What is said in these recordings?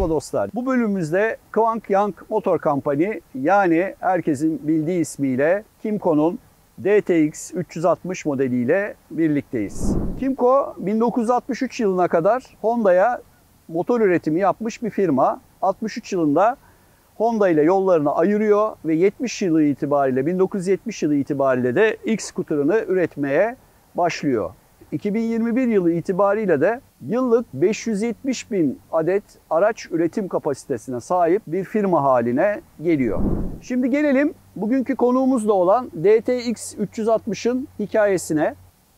Merhaba dostlar. Bu bölümümüzde Kwang Yang Motor Company, yani herkesin bildiği ismiyle Kymco'nun DTX 360 modeliyle birlikteyiz. Kymco 1963 yılına kadar Honda'ya motor üretimi yapmış bir firma. 63 yılında Honda ile yollarını ayırıyor ve 70 yılı itibariyle 1970 yılı itibariyle de ilk scooter'ını üretmeye başlıyor. 2021 yılı itibariyle de yıllık 570 bin adet araç üretim kapasitesine sahip bir firma haline geliyor. Şimdi gelelim bugünkü konuğumuz da olan DTX 360'ın hikayesine.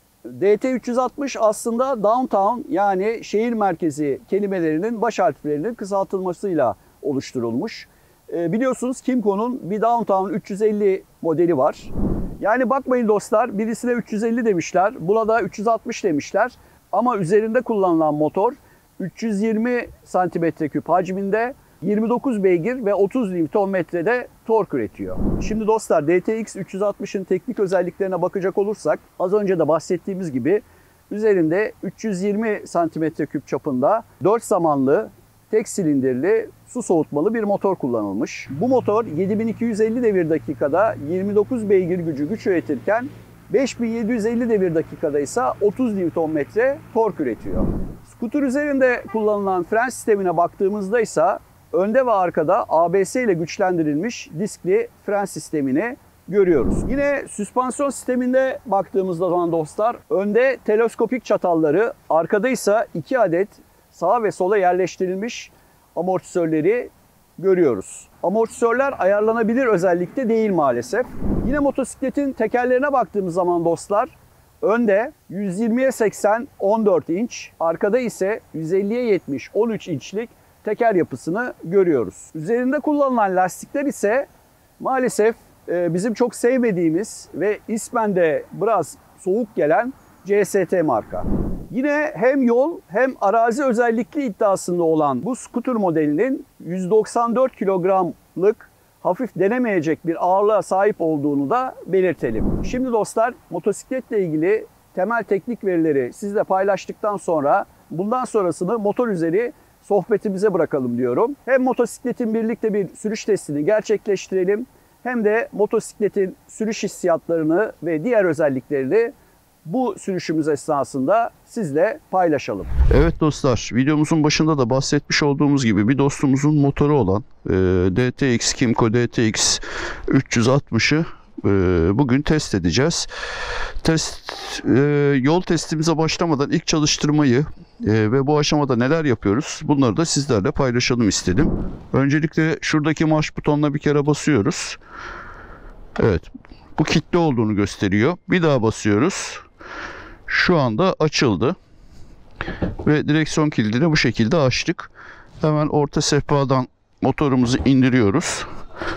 DT360 aslında downtown, yani şehir merkezi kelimelerinin baş harflerinin kısaltılmasıyla oluşturulmuş. Biliyorsunuz Kymco'nun bir downtown 350 modeli var. Yani bakmayın dostlar, birisine 350 demişler, buna da 360 demişler. Ama üzerinde kullanılan motor 320 cm3 hacminde, 29 beygir ve 30 Nm'de tork üretiyor. Şimdi dostlar, DTX 360'ın teknik özelliklerine bakacak olursak, az önce de bahsettiğimiz gibi üzerinde 320 cm3 çapında 4 zamanlı tek silindirli su soğutmalı bir motor kullanılmış. Bu motor 7250 devir dakikada 29 beygir güç üretirken 5750 devir dakikada ise 30 Nm tork üretiyor. Skuter üzerinde kullanılan fren sistemine baktığımızda ise önde ve arkada ABS ile güçlendirilmiş diskli fren sistemini görüyoruz. Yine süspansiyon sisteminde baktığımızda zaman dostlar, önde teleskopik çatalları, arkada ise 2 adet sağa ve sola yerleştirilmiş amortisörleri görüyoruz. Amortisörler ayarlanabilir özellikte değil maalesef. Yine motosikletin tekerlerine baktığımız zaman dostlar, önde 120'ye 80 14 inç, arkada ise 150'ye 70 13 inçlik teker yapısını görüyoruz. Üzerinde kullanılan lastikler ise maalesef bizim çok sevmediğimiz ve ismen de biraz soğuk gelen CST marka. Yine hem yol hem arazi özellikli iddiasında olan bu scooter modelinin 194 kilogramlık hafif denemeyecek bir ağırlığa sahip olduğunu da belirtelim. Şimdi dostlar, motosikletle ilgili temel teknik verileri sizle paylaştıktan sonra bundan sonrasını motor üzeri sohbetimize bırakalım diyorum. Hem motosikletin birlikte bir sürüş testini gerçekleştirelim, hem de motosikletin sürüş hissiyatlarını ve diğer özelliklerini bu sürüşümüz esnasında sizle paylaşalım. Evet dostlar, videomuzun başında da bahsetmiş olduğumuz gibi bir dostumuzun motoru olan DTX Kymco DTX 360'ı bugün test edeceğiz. Yol testimize başlamadan ilk çalıştırmayı ve bu aşamada neler yapıyoruz, bunları da sizlerle paylaşalım istedim. Öncelikle şuradaki marş butonuna bir kere basıyoruz. Evet, bu kilitli olduğunu gösteriyor. Bir daha basıyoruz. Şu anda açıldı. Ve direksiyon kilidini bu şekilde açtık. Hemen orta sehpadan motorumuzu indiriyoruz.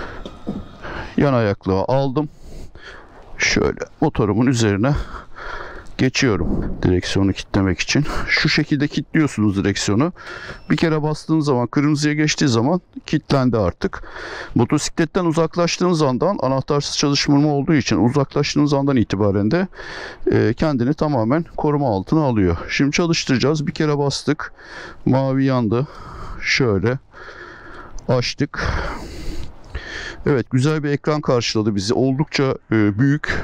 Yan ayaklığı aldım. Şöyle motorumun üzerine geçiyorum direksiyonu kilitlemek için. Şu şekilde kilitliyorsunuz direksiyonu. Bir kere bastığınız zaman, kırmızıya geçtiği zaman kilitlendi artık. Motosikletten uzaklaştığınız andan, anahtarsız çalıştırma olduğu için uzaklaştığınız andan itibaren de kendini tamamen koruma altına alıyor. Şimdi çalıştıracağız. Bir kere bastık. Mavi yandı. Şöyle açtık. Evet, güzel bir ekran karşıladı bizi. Oldukça büyük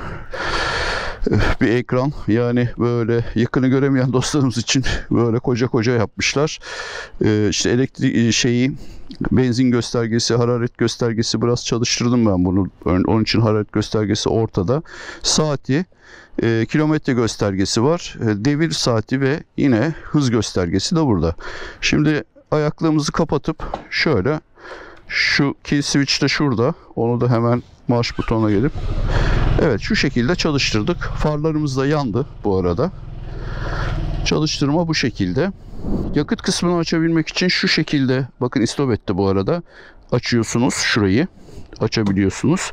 bir ekran, yani böyle yakını göremeyen dostlarımız için böyle koca koca yapmışlar. İşte elektrik benzin göstergesi, hararet göstergesi, biraz çalıştırdım ben bunu. Onun için hararet göstergesi ortada. Saati, kilometre göstergesi var. Devir saati ve yine hız göstergesi de burada. Şimdi ayaklığımızı kapatıp şöyle, şu kill switch de şurada. Onu da hemen marş butonuna gelip evet, şu şekilde çalıştırdık. Farlarımız da yandı bu arada. Çalıştırma bu şekilde. Yakıt kısmını açabilmek için şu şekilde, bakın istop etti bu arada. Açıyorsunuz şurayı. Açabiliyorsunuz.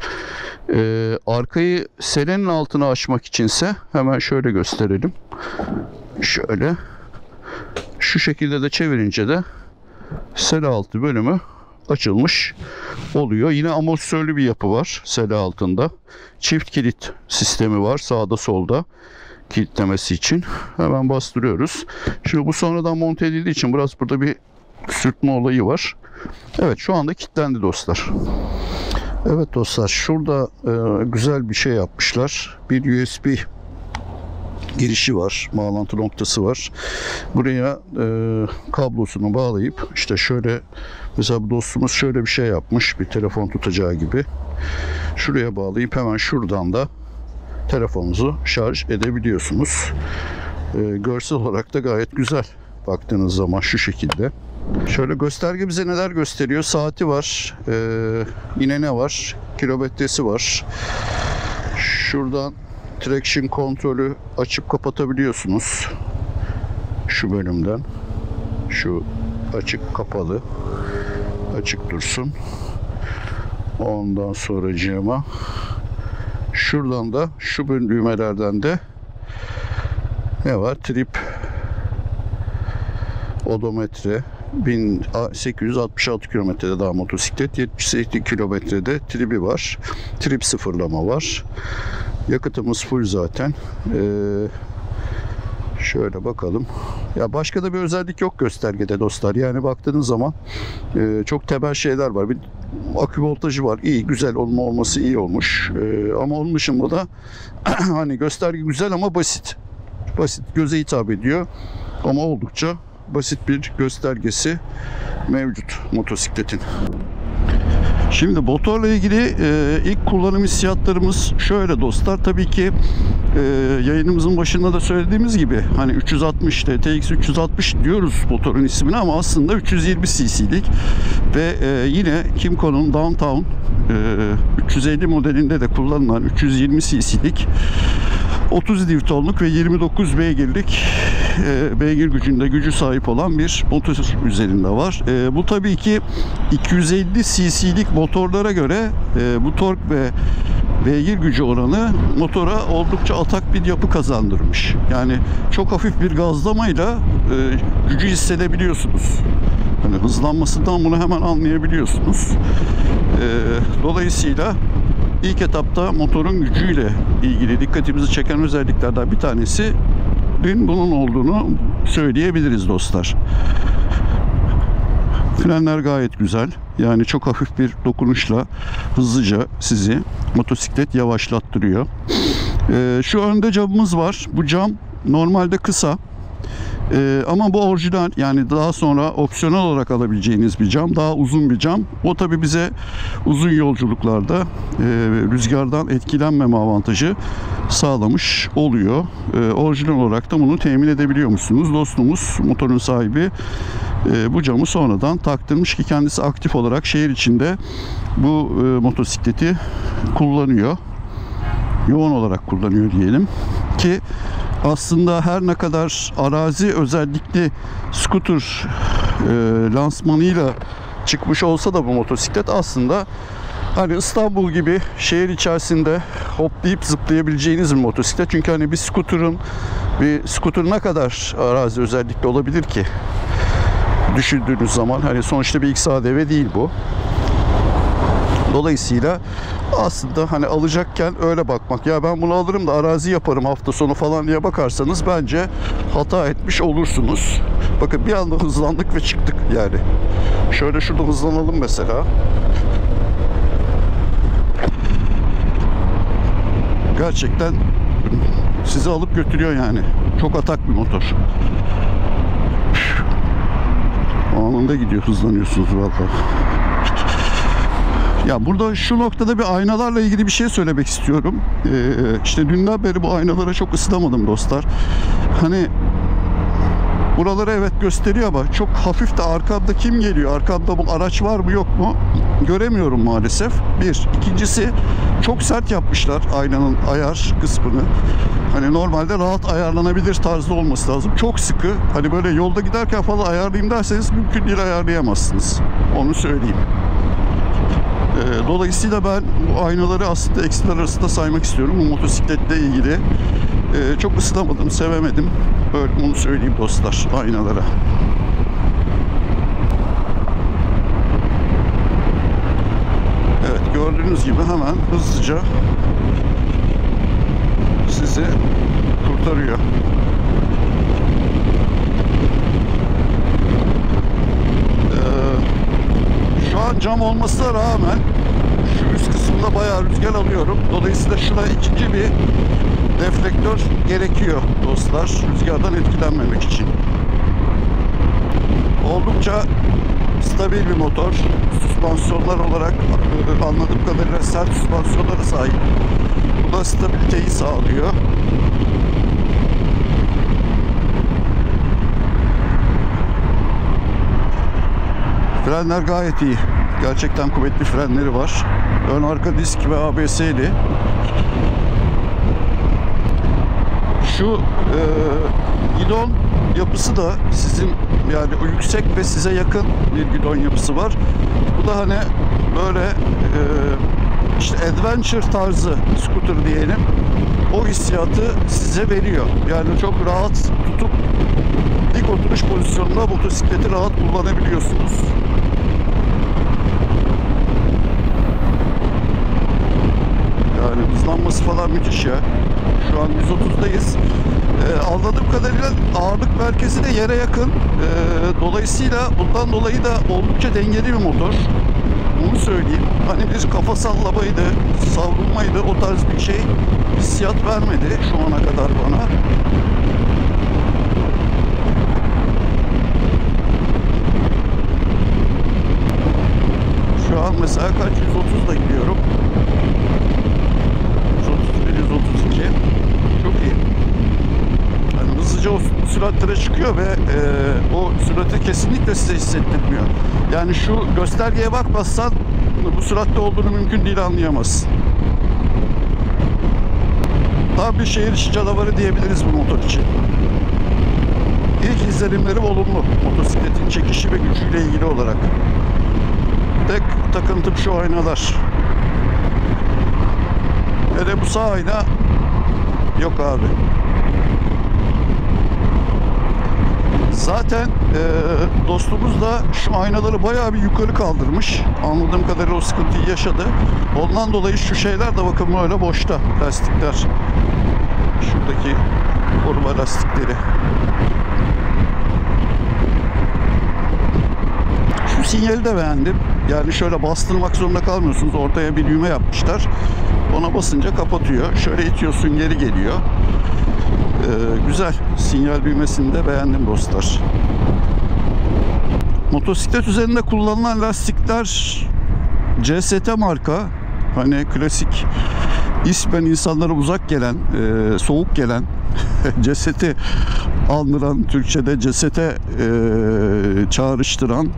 Arkayı selenin altına açmak içinse hemen şöyle gösterelim. Şöyle. Şu şekilde de çevirince de sele altı bölümü açılmış oluyor. Yine amortisörlü bir yapı var sele altında. Çift kilit sistemi var sağda solda kilitlemesi için. Hemen bastırıyoruz. Şimdi bu sonradan monte edildiği için biraz burada bir sürtme olayı var. Evet, şu anda kilitlendi dostlar. Evet dostlar, şurada güzel bir şey yapmışlar. Bir USB girişi var, bağlantı noktası var. Buraya kablosunu bağlayıp işte şöyle, mesela bu dostumuz şöyle bir şey yapmış, bir telefon tutacağı gibi. Şuraya bağlayıp hemen şuradan da telefonunuzu şarj edebiliyorsunuz. Görsel olarak da gayet güzel baktığınız zaman şu şekilde. Şöyle gösterge bize neler gösteriyor? Saati var, yine ne var? Kilometresi var. Şuradan traction kontrolü açıp kapatabiliyorsunuz. Şu bölümden. Şu açık kapalı. Açık dursun. Ondan sonracığıma şuradan da şu düğmelerden de ne var? Trip odometre. 1866 kilometrede daha motosiklet, 78 kilometrede tribi var. Trip sıfırlama var. Yakıtımız full zaten. Şöyle bakalım. Ya başka da bir özellik yok göstergede dostlar. Yani baktığınız zaman çok temel şeyler var. Bir akü voltajı var. İyi, güzel olması iyi olmuş. Ama onun dışında da hani gösterge güzel ama basit. Basit, göze hitap ediyor. Ama oldukça basit bir göstergesi mevcut motosikletin. Şimdi motorla ilgili ilk kullanım hissiyatlarımız şöyle dostlar. Tabii ki yayınımızın başında da söylediğimiz gibi hani 360 TTX 360 diyoruz motorun ismini ama aslında 320 cc'lik ve yine Kymco'nun Downtown 350 modelinde de kullanılan 320 cc'lik 30 Newton'luk ve 29 beygirlik beygir gücü sahip olan bir motor üzerinde var. Bu tabii ki 250 cc'lik motorlara göre bu tork ve beygir gücü oranı motora oldukça atak bir yapı kazandırmış. Yani çok hafif bir gazlamayla gücü hissedebiliyorsunuz. Yani hızlanmasından bunu hemen anlayabiliyorsunuz. Dolayısıyla İlk etapta motorun gücüyle ilgili dikkatimizi çeken özelliklerden bir tanesi bunun olduğunu söyleyebiliriz dostlar. Frenler gayet güzel. Yani çok hafif bir dokunuşla hızlıca sizi motosiklet yavaşlattırıyor. Şu önde camımız var. Bu cam normalde kısa. Ama bu orijinal, yani daha sonra opsiyonel olarak alabileceğiniz bir cam. Daha uzun bir cam. O tabi bize uzun yolculuklarda rüzgardan etkilenmeme avantajı sağlamış oluyor. Orijinal olarak da bunu temin edebiliyor musunuz? Dostumuz, motorun sahibi bu camı sonradan taktırmış ki kendisi aktif olarak şehir içinde bu motosikleti kullanıyor. Yoğun olarak kullanıyor diyelim ki aslında her ne kadar arazi özellikli scooter lansmanıyla çıkmış olsa da bu motosiklet aslında hani İstanbul gibi şehir içerisinde hoplayıp zıplayabileceğiniz bir motosiklet. Çünkü hani bir scooter ne kadar arazi özellikli olabilir ki? Düşündüğünüz zaman hani sonuçta bir XADV değil bu. Dolayısıyla aslında hani alacakken öyle bakmak, ya ben bunu alırım da arazi yaparım hafta sonu falan diye bakarsanız bence hata etmiş olursunuz. Bakın bir anda hızlandık ve çıktık yani. Şöyle şurada hızlanalım mesela. Gerçekten sizi alıp götürüyor yani. Çok atak bir motor. Anında gidiyor, hızlanıyorsunuz vallahi. Ya burada şu noktada bir aynalarla ilgili bir şey söylemek istiyorum. İşte dünden beri bu aynalara çok ısınamadım dostlar. Hani buraları evet gösteriyor ama çok hafif de arkamda kim geliyor, arkamda bu araç var mı yok mu göremiyorum maalesef. Bir. İkincisi çok sert yapmışlar aynanın ayar kısmını. Hani normalde rahat ayarlanabilir tarzda olması lazım. Çok sıkı. Hani böyle yolda giderken falan ayarlayayım derseniz mümkün değil, ayarlayamazsınız. Onu söyleyeyim. Dolayısıyla ben bu aynaları aslında eksiler arasında saymak istiyorum. Bu motosikletle ilgili çok ısınamadım, sevemedim. Böyle onu söyleyeyim dostlar, aynalara. Evet, gördüğünüz gibi hemen hızlıca sizi kurtarıyor. cam olmasına rağmen şu üst kısımda bayağı rüzgar alıyorum. Dolayısıyla şuna ikinci bir deflektör gerekiyor dostlar, rüzgardan etkilenmemek için. Oldukça stabil bir motor. Süspansiyonlar olarak anladığım kadarıyla sert süspansiyonlara sahip. Bu da stabiliteyi sağlıyor. Frenler gayet iyi. Gerçekten kuvvetli frenleri var. Ön arka disk ve ABS'li. Şu gidon yapısı da sizin yani yüksek ve size yakın bir gidon yapısı var. Bu da hani böyle işte adventure tarzı scooter diyelim. O hissiyatı size veriyor. Yani çok rahat tutup dik oturuş pozisyonunda motosikleti rahat kullanabiliyorsunuz. Yani hızlanması falan müthiş ya. Şu an 130'dayız. Anladığım kadarıyla ağırlık merkezi de yere yakın. Dolayısıyla bundan dolayı da oldukça dengeli bir motor. Bunu söyleyeyim. Hani bir kafa sallamaydı, savrulmaydı, o tarz bir şey hissiyat vermedi şu ana kadar bana. Şu an mesela kaç? 130'da gidiyorum. 131, 132. Çok iyi. Yani hızlıca o süratlere çıkıyor ve o sürati kesinlikle size hissettirmiyor. Yani şu göstergeye bakmazsan bu süratte olduğunu mümkün değil, anlayamazsın. Tam bir şehir içi canavarı diyebiliriz bu motor için. İlk izlenimlerim olumlu. Motosikletin çekişi ve gücüyle ilgili olarak. Tek takıntım şu aynalar. Hele bu sağ ayna yok abi. Zaten dostumuz da şu aynaları bayağı bir yukarı kaldırmış. Anladığım kadarıyla o sıkıntıyı yaşadı. Ondan dolayı şu şeyler de bakın böyle boşta. Lastikler. Şuradaki koruma lastikleri. Şu sinyali de beğendim. Yani şöyle bastırmak zorunda kalmıyorsunuz. Ortaya bir düğme yapmışlar. Ona basınca kapatıyor. Şöyle itiyorsun, geri geliyor. Güzel. Sinyal düğmesini de beğendim dostlar. Motosiklet üzerinde kullanılan lastikler CST marka. Hani klasik ismen insanlara uzak gelen, soğuk gelen ceseti andıran, Türkçe'de cesete çağrıştıran,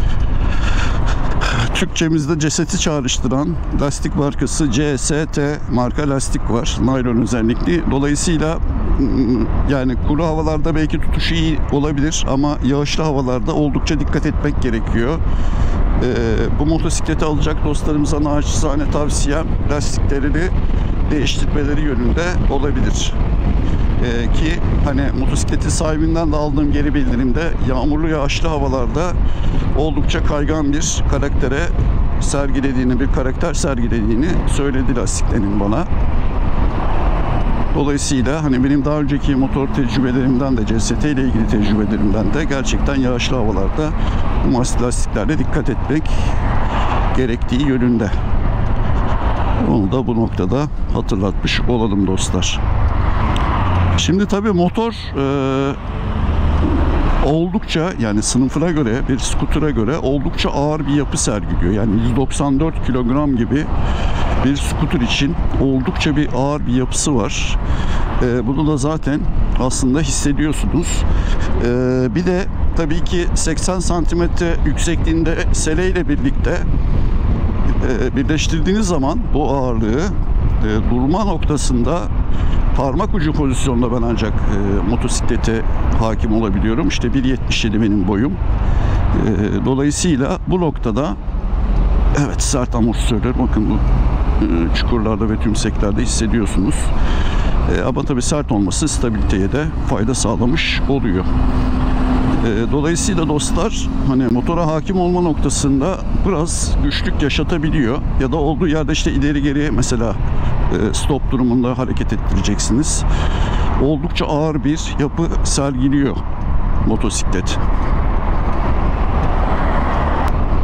Türkçemizde ceseti çağrıştıran lastik markası CST marka lastik var. Naylon özellikli. Dolayısıyla yani kuru havalarda belki tutuşu iyi olabilir ama yağışlı havalarda oldukça dikkat etmek gerekiyor. Bu motosikleti alacak dostlarımıza naçizane tavsiyem lastiklerini değiştirmeleri yönünde olabilir. Ki hani motosikletin sahibinden de aldığım geri bildirimde yağmurlu yağışlı havalarda oldukça kaygan bir karakter sergilediğini söyledi lastiklerin bana. Dolayısıyla hani benim daha önceki motor tecrübelerimden de CST ile ilgili tecrübelerimden de gerçekten yağışlı havalarda bu lastiklerle dikkat etmek gerektiği yönünde. Onu da bu noktada hatırlatmış olalım dostlar. Şimdi tabii motor oldukça yani sınıfına göre bir skutura göre oldukça ağır bir yapı sergiliyor. Yani 194 kilogram gibi bir skuter için oldukça bir ağır bir yapısı var. Bunu da zaten aslında hissediyorsunuz. Bir de tabii ki 80 santimetre yüksekliğinde seleyle birlikte birleştirdiğiniz zaman bu ağırlığı durma noktasında parmak ucu pozisyonda ben ancak motosiklete hakim olabiliyorum. İşte 1.77 benim boyum. Dolayısıyla bu noktada evet sert amortisörler bakın bu çukurlarda ve tümseklerde hissediyorsunuz. Ama tabii sert olması stabiliteye de fayda sağlamış oluyor. Dolayısıyla dostlar hani motora hakim olma noktasında biraz güçlük yaşatabiliyor. Ya da olduğu yerde işte ileri geri mesela stop durumunda hareket ettireceksiniz. Oldukça ağır bir yapı sergiliyor motosiklet.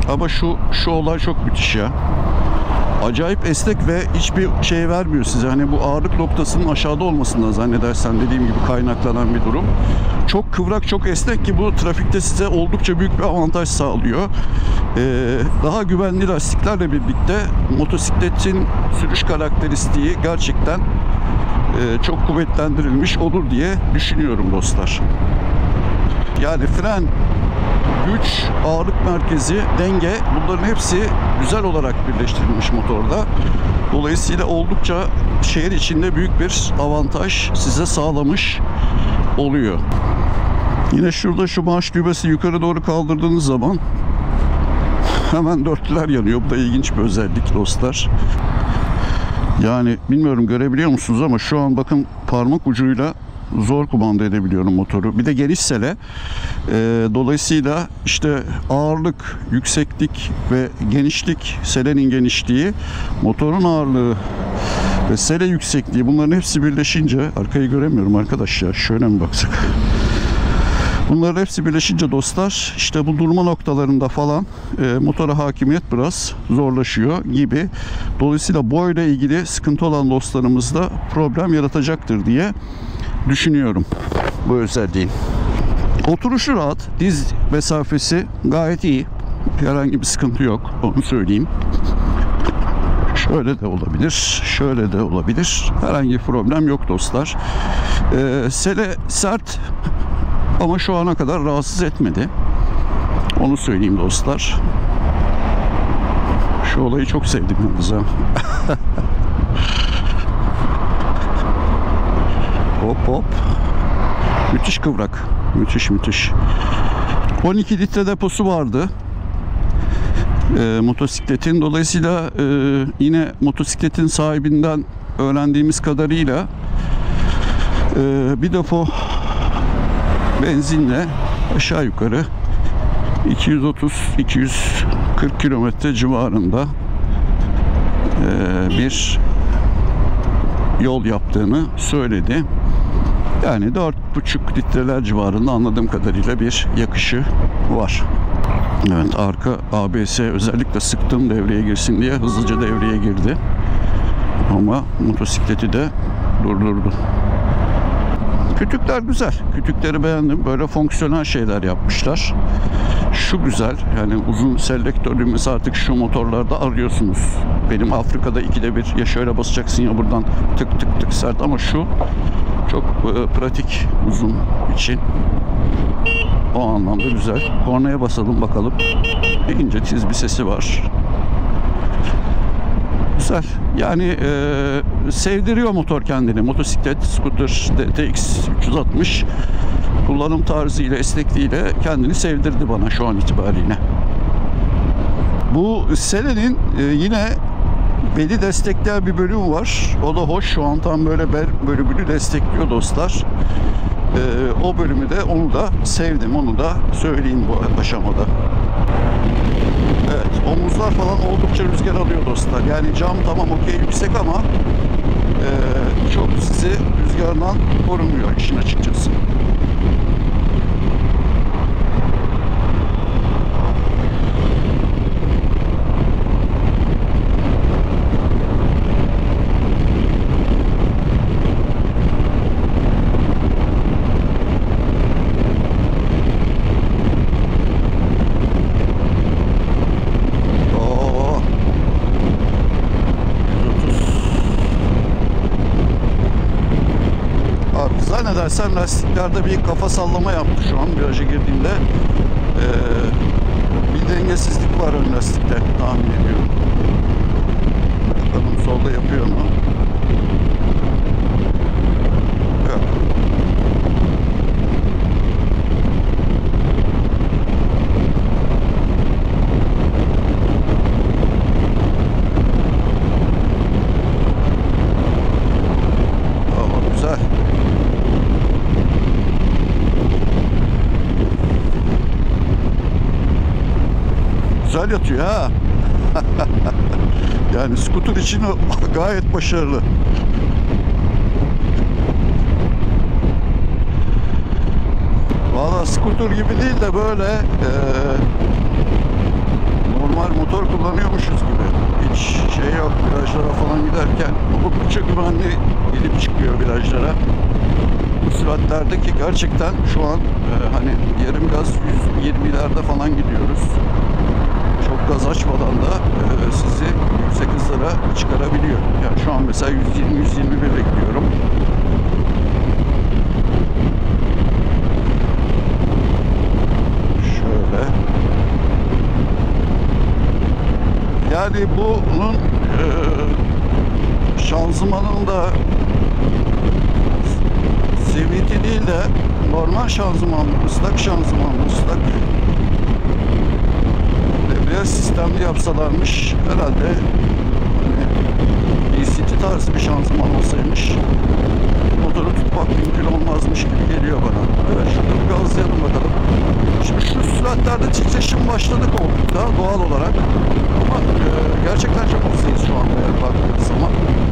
Ama şu olay çok müthiş ya. Acayip esnek ve hiçbir şey vermiyor size. Hani bu ağırlık noktasının aşağıda olmasından zannedersen dediğim gibi kaynaklanan bir durum. Çok kıvrak, çok esnek ki bu trafikte size oldukça büyük bir avantaj sağlıyor. Daha güvenli lastiklerle birlikte motosikletin sürüş karakteristiği gerçekten çok kuvvetlendirilmiş olur diye düşünüyorum dostlar. Yani fren, güç, ağırlık merkezi, denge, bunların hepsi güzel olarak birleştirilmiş motorda. Dolayısıyla oldukça şehir içinde büyük bir avantaj size sağlamış oluyor. Yine şurada şu marş düğmesi yukarı doğru kaldırdığınız zaman hemen dörtlüler yanıyor. Bu da ilginç bir özellik dostlar. Yani bilmiyorum görebiliyor musunuz ama şu an bakın parmak ucuyla zor kumanda edebiliyorum motoru. Bir de geniş sele. Dolayısıyla işte ağırlık, yükseklik ve genişlik, selenin genişliği, motorun ağırlığı ve sele yüksekliği, bunların hepsi birleşince, arkayı göremiyorum arkadaşlar. Şöyle mi baksak? Bunların hepsi birleşince dostlar, işte bu durma noktalarında falan motora hakimiyet biraz zorlaşıyor gibi. Dolayısıyla boyla ilgili sıkıntı olan dostlarımızda problem yaratacaktır diye düşünüyorum bu özelliğin. Oturuşu rahat, diz mesafesi gayet iyi. Herhangi bir sıkıntı yok, onu söyleyeyim. Şöyle de olabilir, şöyle de olabilir. Herhangi bir problem yok dostlar. Sele sert ama şu ana kadar rahatsız etmedi. Onu söyleyeyim dostlar. Şu olayı çok sevdim yalnız ha. Hop hop. Müthiş kıvrak. Müthiş müthiş. 12 litre deposu vardı motosikletin. Dolayısıyla yine motosikletin sahibinden öğrendiğimiz kadarıyla bir depo benzinle aşağı yukarı 230-240 kilometre civarında bir yol yaptığını söyledi. Yani 4,5 litreler civarında anladığım kadarıyla bir yakışı var. Evet, arka ABS özellikle sıktım devreye girsin diye hızlıca devreye girdi. Ama motosikleti de durdurdu. Kütükler güzel. Kütükleri beğendim. Böyle fonksiyonel şeyler yapmışlar. Şu güzel. Yani uzun selektör düğmesi artık şu motorlarda arıyorsunuz. Benim Afrika'da 2'de 1 ya şöyle basacaksın ya buradan tık tık tık sert, ama şu çok pratik uzun için. O anlamda güzel. Kornaya basalım bakalım. İnce tiz bir sesi var. Güzel. Yani sevdiriyor motor kendini. Motosiklet, scooter, DTX 360 kullanım tarzıyla, esnekliğiyle kendini sevdirdi bana şu an itibariyle. Bu selenin yine beli destekleyen bir bölüm var. O da hoş. Şu an tam böyle bel bölümünü destekliyor dostlar. O bölümü de, onu da sevdim. Onu da söyleyeyim bu aşamada. Evet, omuzlar falan oldukça rüzgar alıyor dostlar. Yani cam tamam okey yüksek ama çok sizi rüzgardan korumuyor işin açıkçası. Zannedersem lastiklerde bir kafa sallama yaptı şu an viraja girdiğimde. Bir dengesizlik var ön lastikte tahmin ediyorum. Bakalım solda yapıyor mu? Evet. Tamam, güzel. Güzel yatıyor ha. Yani scooter için gayet başarılı. Valla scooter gibi değil de böyle normal motor kullanıyormuşuz gibi. Hiç şey yok, virajlara falan giderken oldukça güvenli gidip çıkıyor virajlara. Bu süratlerdeki gerçekten şu an hani yarım gaz 120'lerde falan gidiyoruz. Çok gaz açmadan da sizi yüksek hızlara çıkarabiliyor. Yani şu an mesela 120-121 bekliyorum. Şöyle. Yani bunun şanzımanında CVT değil de normal şanzıman, ıslak şanzıman, ıslak debriyaj sistemli yapsalarmış herhalde, hani DCT tarzı bir şanzıman olsaymış motoru tutmak mümkün olmazmış gibi geliyor bana. Evet, şurada bir gazlayalım bakalım. Şimdi şu süratlerde titreşim başladık oldukça doğal olarak. Ama gerçekten çok hızlıyız şu anda yani baktığınız zaman.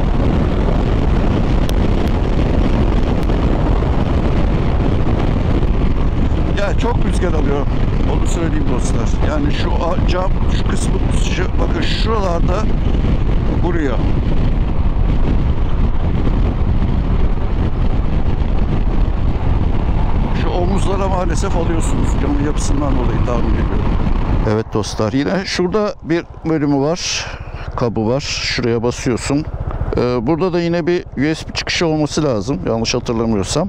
Ya çok rüzgar alıyor. Onu söyleyeyim dostlar. Yani şu cam, şu kısmı, bakın şuralarda vuruyor. Şu omuzlara maalesef alıyorsunuz. Camın yapısından dolayı tahmin ediyorum. Evet dostlar, yine şurada bir bölümü var. Kabı var. Şuraya basıyorsun. Burada da yine bir USB çıkışı olması lazım. Yanlış hatırlamıyorsam.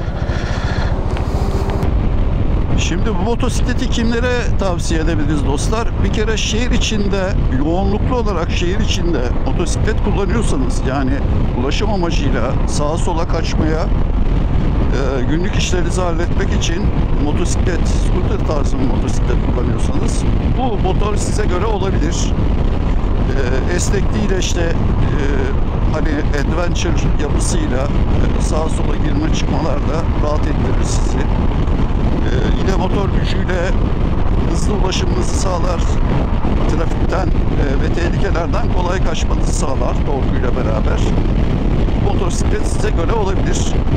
Şimdi bu motosikleti kimlere tavsiye edebiliriz dostlar? Bir kere şehir içinde, yoğunluklu olarak şehir içinde motosiklet kullanıyorsanız, yani ulaşım amacıyla sağa sola kaçmaya, günlük işlerinizi halletmek için motosiklet, scooter tarzı bir motosiklet kullanıyorsanız bu motor size göre olabilir. Esnekliğiyle işte hani adventure yapısıyla sağa sola girme çıkmalarda rahat ettirir sizi. Yine motor gücüyle hızlı ulaşımınızı sağlar. Trafikten ve tehlikelerden kolay kaçmanızı sağlar torkuyla beraber. Motosiklet size göre olabilir.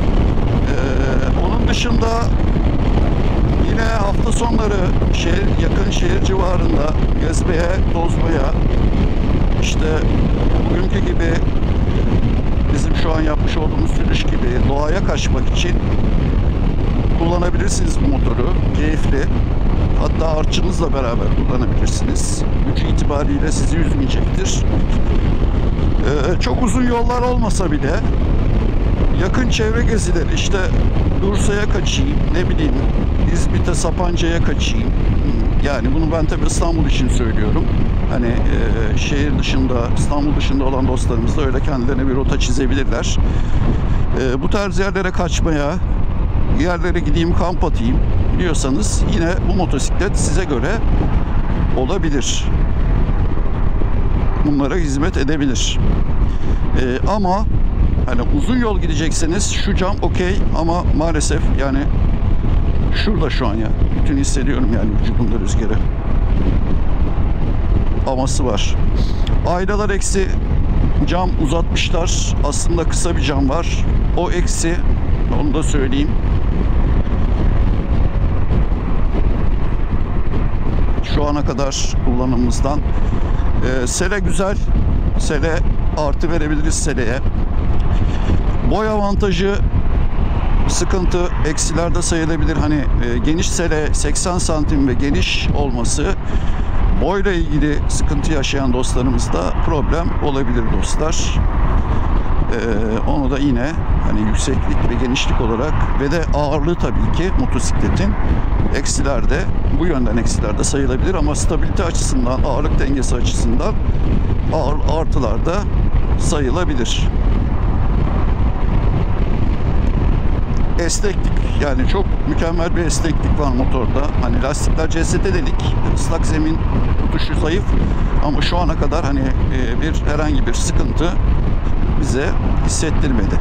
Onun dışında yine hafta sonları yakın şehir civarında gezmeye, tozmaya, işte bugünkü gibi bizim şu an yapmış olduğumuz sürüş gibi doğaya kaçmak için kullanabilirsiniz bu motoru. Keyifli. Hatta artçınızla beraber kullanabilirsiniz. Gücü itibariyle sizi üzmeyecektir. Çok uzun yollar olmasa bile yakın çevre gezileri, işte Bursa'ya kaçayım, ne bileyim İzmit'e, Sapanca'ya kaçayım. Yani bunu ben tabii İstanbul için söylüyorum. Hani şehir dışında, İstanbul dışında olan dostlarımız da öyle kendilerine bir rota çizebilirler. Bu tarz yerlere kaçmaya, yerlere gideyim, kamp atayım diyorsanız yine bu motosiklet size göre olabilir. Bunlara hizmet edebilir. Ama hani uzun yol gidecekseniz şu cam okey, ama maalesef yani şurada şu an ya bütün hissediyorum yani vücudumda rüzgarı. Aması var. Aynalar eksi, cam uzatmışlar. Aslında kısa bir cam var. O eksi. Onu da söyleyeyim. Şu ana kadar kullanımımızdan. Sele güzel. Sele artı verebiliriz seleye. Boy avantajı sıkıntı eksilerde sayılabilir. Hani geniş sele 80 santim ve geniş olması boyla ilgili sıkıntı yaşayan dostlarımızda problem olabilir dostlar. Onu da yine hani yükseklik ve genişlik olarak ve de ağırlığı tabii ki motosikletin eksilerde, bu yönden eksilerde sayılabilir, ama stabilite açısından, ağırlık dengesi açısından artılarda sayılabilir. Esneklik, yani çok mükemmel bir esneklik var motorda. Hani lastikler CST dedik, ıslak zemin tutuşu zayıf, ama şu ana kadar hani herhangi bir sıkıntı bize hissettirmedi.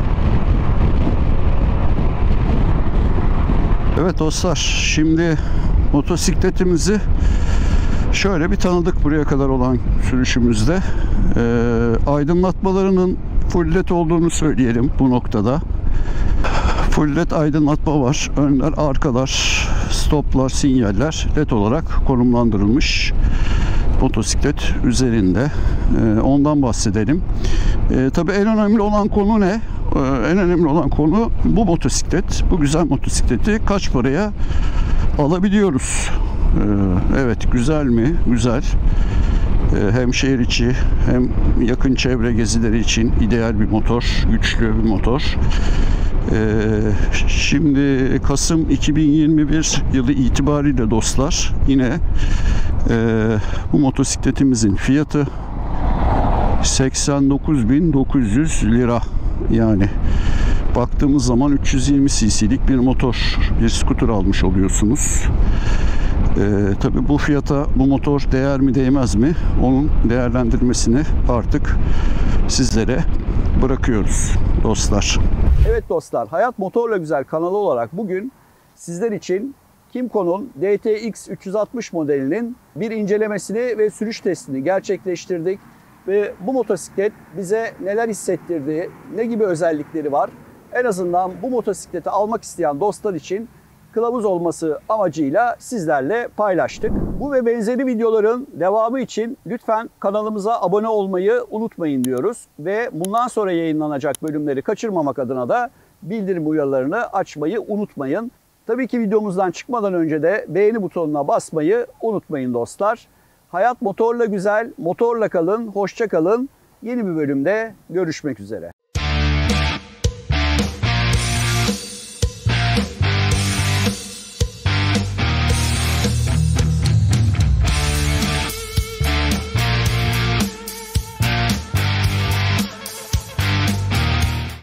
Evet dostlar, şimdi motosikletimizi şöyle bir tanıdık buraya kadar olan sürüşümüzde. Aydınlatmalarının full led olduğunu söyleyelim bu noktada. Full led aydınlatma var. Önler, arkalar, stoplar, sinyaller led olarak konumlandırılmış. motosiklet üzerinde. Ondan bahsedelim. Tabii en önemli olan konu ne? En önemli olan konu bu motosiklet. Bu güzel motosikleti kaç paraya alabiliyoruz? Evet, güzel mi? Güzel. Hem şehir içi hem yakın çevre gezileri için ideal bir motor, güçlü bir motor. Şimdi Kasım 2021 yılı itibariyle dostlar yine bu motosikletimizin fiyatı 89.900 lira. Yani baktığımız zaman 320 cc'lik bir motor, bir scooter almış oluyorsunuz. Tabii bu fiyata bu motor değer mi değmez mi? Onun değerlendirmesini artık sizlere bırakıyoruz dostlar. Evet dostlar, Hayat Motorla Güzel kanalı olarak bugün sizler için Kymco'nun DTX 360 modelinin bir incelemesini ve sürüş testini gerçekleştirdik. Ve bu motosiklet bize neler hissettirdi, ne gibi özellikleri var? En azından bu motosikleti almak isteyen dostlar için kılavuz olması amacıyla sizlerle paylaştık. Bu ve benzeri videoların devamı için lütfen kanalımıza abone olmayı unutmayın diyoruz. Ve bundan sonra yayınlanacak bölümleri kaçırmamak adına da bildirim uyarılarını açmayı unutmayın. Tabii ki videomuzdan çıkmadan önce de beğeni butonuna basmayı unutmayın dostlar. Hayat motorla güzel, motorla kalın, hoşça kalın. Yeni bir bölümde görüşmek üzere.